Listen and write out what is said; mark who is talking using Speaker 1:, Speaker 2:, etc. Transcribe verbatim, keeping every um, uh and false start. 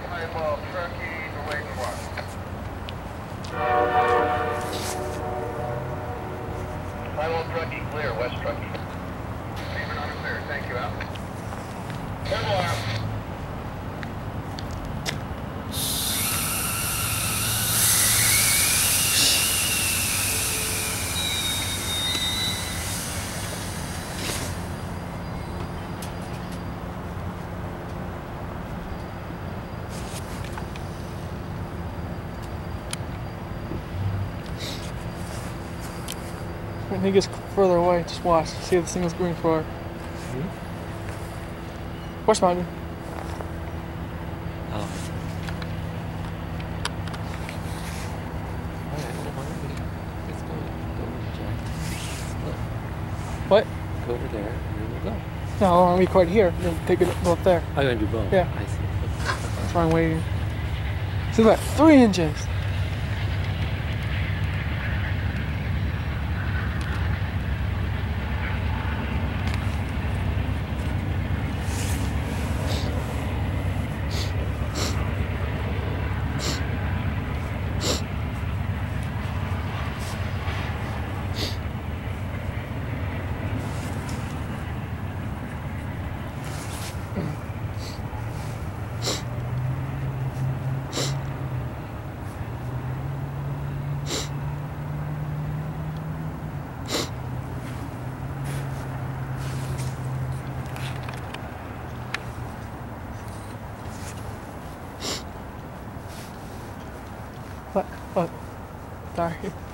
Speaker 1: I'm uh, Truckee to Lake One. Final Truckee clear, West Truckee. Payment on clear, thank you, out. Turn alarm.
Speaker 2: When he gets further away, just watch. See if this thing is going for.
Speaker 3: Hmm?
Speaker 2: Watch behind you.
Speaker 3: Oh. Alright, well, why don't we let's go, go over Jack. Look,
Speaker 2: What?
Speaker 3: go over there, and then we'll go.
Speaker 2: No, I'll record here, and then take it up there.
Speaker 3: Oh, you're gonna do both?
Speaker 2: Yeah.
Speaker 3: I see.
Speaker 2: That's why I'm waiting. See that? Three inches. What? What? Sorry.